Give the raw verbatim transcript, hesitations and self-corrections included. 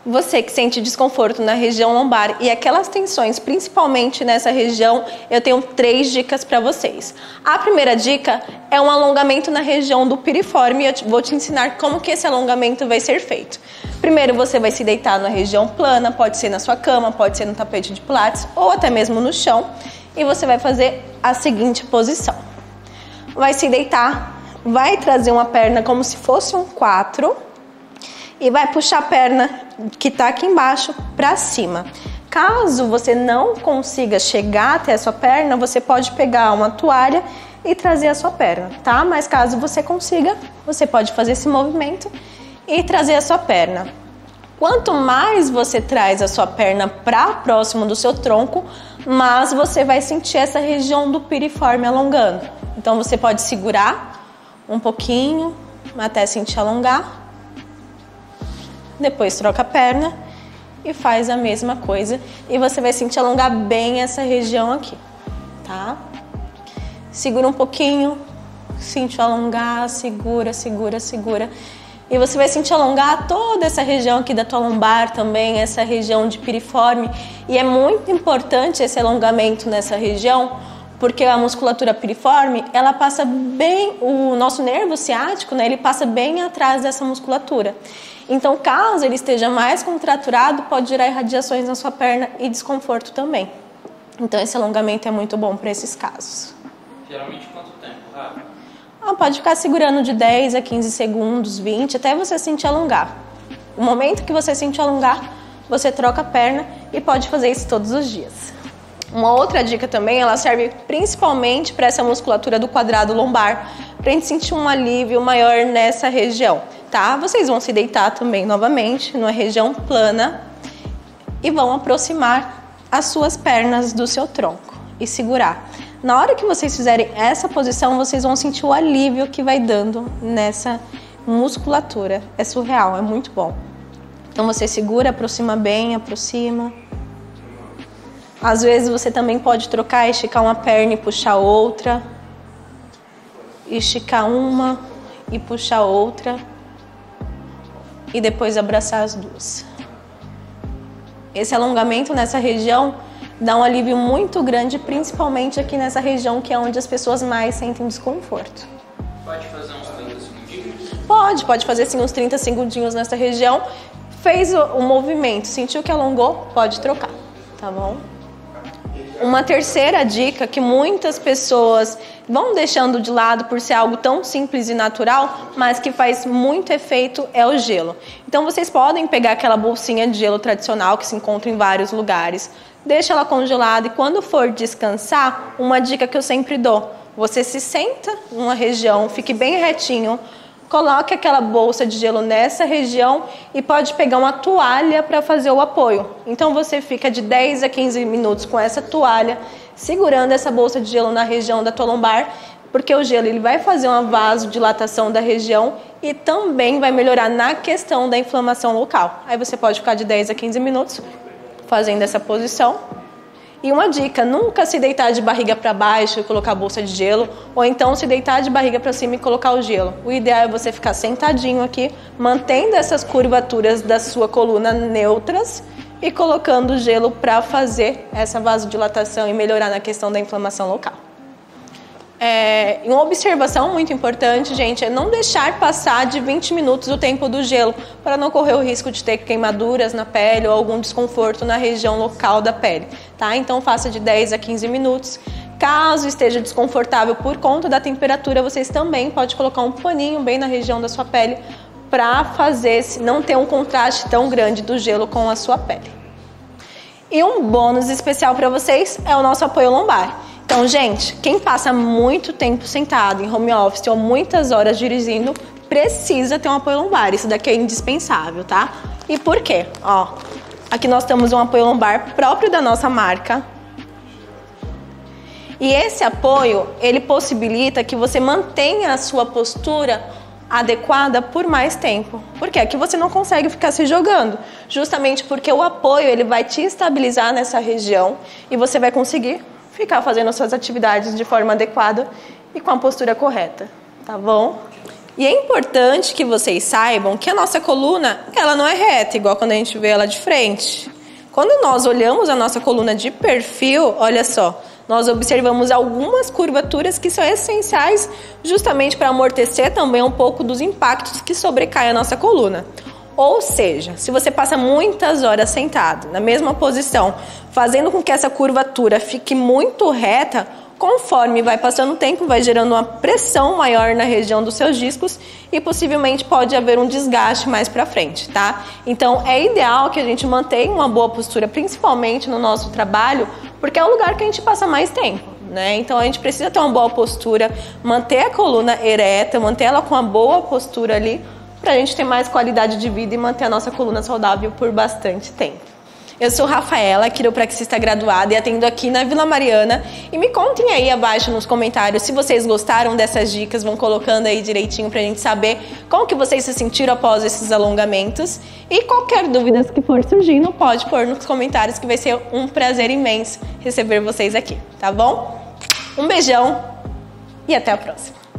Você que sente desconforto na região lombar e aquelas tensões, principalmente nessa região, eu tenho três dicas para vocês. A primeira dica é um alongamento na região do piriforme e eu vou te ensinar como que esse alongamento vai ser feito. Primeiro você vai se deitar na região plana, pode ser na sua cama, pode ser no tapete de pilates ou até mesmo no chão. E você vai fazer a seguinte posição. Vai se deitar, vai trazer uma perna como se fosse um quatro. E vai puxar a perna que está aqui embaixo para cima. Caso você não consiga chegar até a sua perna, você pode pegar uma toalha e trazer a sua perna, tá? Mas caso você consiga, você pode fazer esse movimento e trazer a sua perna. Quanto mais você traz a sua perna para próximo do seu tronco, mais você vai sentir essa região do piriforme alongando. Então você pode segurar um pouquinho até sentir alongar. Depois troca a perna e faz a mesma coisa. E você vai sentir alongar bem essa região aqui, tá? Segura um pouquinho, sente alongar, segura, segura, segura. E você vai sentir alongar toda essa região aqui da tua lombar também, essa região de piriforme. E é muito importante esse alongamento nessa região, porque a musculatura piriforme, ela passa bem, o nosso nervo ciático, né, ele passa bem atrás dessa musculatura. Então, caso ele esteja mais contraturado, pode gerar irradiações na sua perna e desconforto também. Então, esse alongamento é muito bom para esses casos. Geralmente, quanto tempo, Rafa? Ah, pode ficar segurando de dez a quinze segundos, vinte, até você sentir alongar. No momento que você sentir alongar, você troca a perna e pode fazer isso todos os dias. Uma outra dica também, ela serve principalmente para essa musculatura do quadrado lombar, para a gente sentir um alívio maior nessa região, tá? Vocês vão se deitar também novamente numa região plana e vão aproximar as suas pernas do seu tronco e segurar. Na hora que vocês fizerem essa posição, vocês vão sentir o alívio que vai dando nessa musculatura. É surreal, é muito bom. Então você segura, aproxima bem, aproxima. Às vezes você também pode trocar, esticar uma perna e puxar outra. Esticar uma e puxar outra. E depois abraçar as duas. Esse alongamento nessa região dá um alívio muito grande, principalmente aqui nessa região que é onde as pessoas mais sentem desconforto. Pode fazer uns trinta segundinhos? Pode, pode fazer sim uns trinta segundinhos nessa região. Fez o, o movimento, sentiu que alongou, pode trocar, tá bom? Uma terceira dica que muitas pessoas vão deixando de lado por ser algo tão simples e natural, mas que faz muito efeito, é o gelo. Então vocês podem pegar aquela bolsinha de gelo tradicional que se encontra em vários lugares, deixa ela congelada e quando for descansar, uma dica que eu sempre dou, você se senta numa região, fique bem retinho, coloque aquela bolsa de gelo nessa região e pode pegar uma toalha para fazer o apoio. Então você fica de dez a quinze minutos com essa toalha, segurando essa bolsa de gelo na região da tua lombar, porque o gelo ele vai fazer uma vasodilatação da região e também vai melhorar na questão da inflamação local. Aí você pode ficar de dez a quinze minutos fazendo essa posição. E uma dica, nunca se deitar de barriga para baixo e colocar a bolsa de gelo, ou então se deitar de barriga para cima e colocar o gelo. O ideal é você ficar sentadinho aqui, mantendo essas curvaturas da sua coluna neutras e colocando o gelo para fazer essa vasodilatação e melhorar na questão da inflamação local. É, uma observação muito importante, gente, é não deixar passar de vinte minutos o tempo do gelo, para não correr o risco de ter queimaduras na pele ou algum desconforto na região local da pele, tá? Então faça de dez a quinze minutos. Caso esteja desconfortável por conta da temperatura, vocês também podem colocar um paninho bem na região da sua pele para fazer, não ter um contraste tão grande do gelo com a sua pele. E um bônus especial para vocês é o nosso apoio lombar. Então, gente, quem passa muito tempo sentado em home office ou muitas horas dirigindo, precisa ter um apoio lombar. Isso daqui é indispensável, tá? E por quê? Ó, aqui nós temos um apoio lombar próprio da nossa marca. E esse apoio, ele possibilita que você mantenha a sua postura adequada por mais tempo. Por quê? Aqui você não consegue ficar se jogando. Justamente porque o apoio, ele vai te estabilizar nessa região e você vai conseguir ficar fazendo suas atividades de forma adequada e com a postura correta, tá bom? E é importante que vocês saibam que a nossa coluna, ela não é reta, igual quando a gente vê ela de frente. Quando nós olhamos a nossa coluna de perfil, olha só, nós observamos algumas curvaturas que são essenciais justamente para amortecer também um pouco dos impactos que sobrecaem a nossa coluna. Ou seja, se você passa muitas horas sentado na mesma posição, fazendo com que essa curvatura fique muito reta, conforme vai passando o tempo, vai gerando uma pressão maior na região dos seus discos e possivelmente pode haver um desgaste mais para frente, tá? Então é ideal que a gente mantenha uma boa postura, principalmente no nosso trabalho, porque é o lugar que a gente passa mais tempo, né? Então a gente precisa ter uma boa postura, manter a coluna ereta, manter ela com uma boa postura ali, pra gente ter mais qualidade de vida e manter a nossa coluna saudável por bastante tempo. Eu sou Rafaela, quiropraxista graduada e atendo aqui na Vila Mariana. E me contem aí abaixo nos comentários se vocês gostaram dessas dicas, vão colocando aí direitinho pra gente saber como que vocês se sentiram após esses alongamentos. E qualquer dúvida que for surgindo, pode pôr nos comentários que vai ser um prazer imenso receber vocês aqui, tá bom? Um beijão e até a próxima!